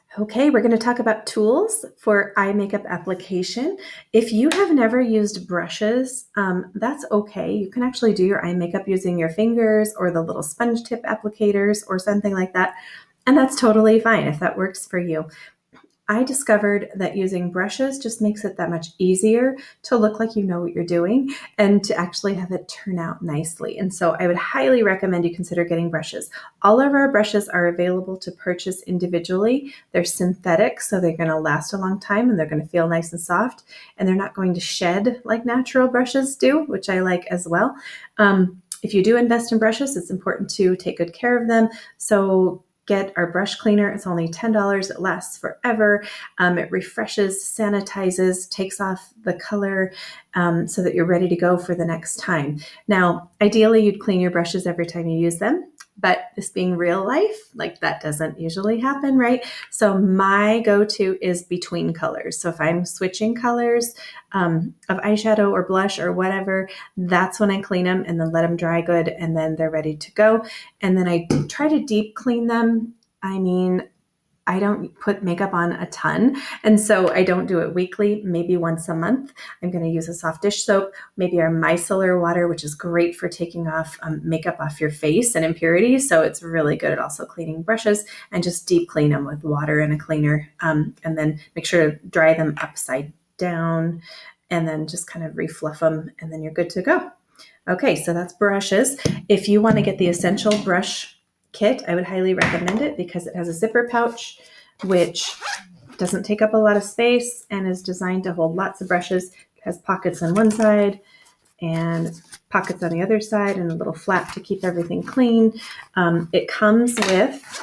Okay, we're going to talk about tools for eye makeup application. If you have never used brushes, that's okay. You can actually do your eye makeup using your fingers or the little sponge tip applicators or something like that. And that's totally fine if that works for you. I discovered that using brushes just makes it that much easier to look like you know what you're doing and to actually have it turn out nicely. And so I would highly recommend you consider getting brushes. All of our brushes are available to purchase individually. They're synthetic, so they're going to last a long time and they're going to feel nice and soft, and they're not going to shed like natural brushes do, which I like as well. If you do invest in brushes, it's important to take good care of them. So get our brush cleaner. It's only $10. It lasts forever. It refreshes, sanitizes, takes off the color so that you're ready to go for the next time. Now, ideally, you'd clean your brushes every time you use them. But this being real life, like that doesn't usually happen, right? So my go-to is between colors. So if I'm switching colors of eyeshadow or blush or whatever, that's when I clean them and then let them dry good, and then they're ready to go. And then I try to deep clean them. I mean, I don't put makeup on a ton, and so I don't do it weekly, maybe once a month. I'm going to use a soft dish soap, maybe our micellar water, which is great for taking off makeup off your face and impurities. So it's really good at also cleaning brushes, and just deep clean them with water and a cleaner, and then make sure to dry them upside down, and then just kind of refluff them, and then you're good to go. Okay, so that's brushes. If you want to get the essential brush kit, I would highly recommend it because it has a zipper pouch, which doesn't take up a lot of space and is designed to hold lots of brushes. It has pockets on one side and pockets on the other side and a little flap to keep everything clean. It comes with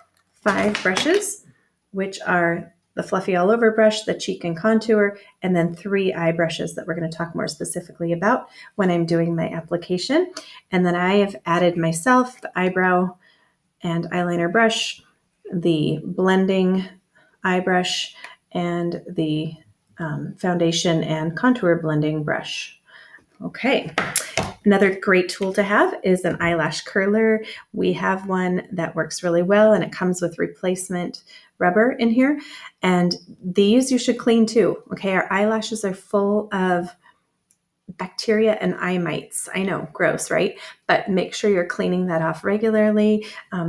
5 brushes, which are the fluffy all over brush, the cheek and contour, and then 3 eye brushes that we're going to talk more specifically about when I'm doing my application. And then I have added myself the eyebrow and eyeliner brush, the blending eye brush, and the foundation and contour blending brush. Okay. Another great tool to have is an eyelash curler. We have one that works really well, and it comes with replacement rubber in here. And these you should clean too. Okay, our eyelashes are full of bacteria and eye mites. I know, gross, right? But make sure you're cleaning that off regularly.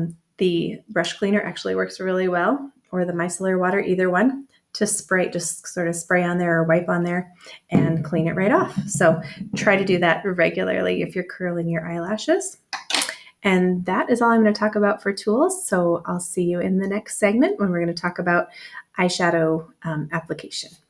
The brush cleaner actually works really well, or the micellar water, either one, to spray, just sort of spray on there or wipe on there and clean it right off. So try to do that regularly if you're curling your eyelashes. And that is all I'm going to talk about for tools. So I'll see you in the next segment when we're going to talk about eyeshadow application.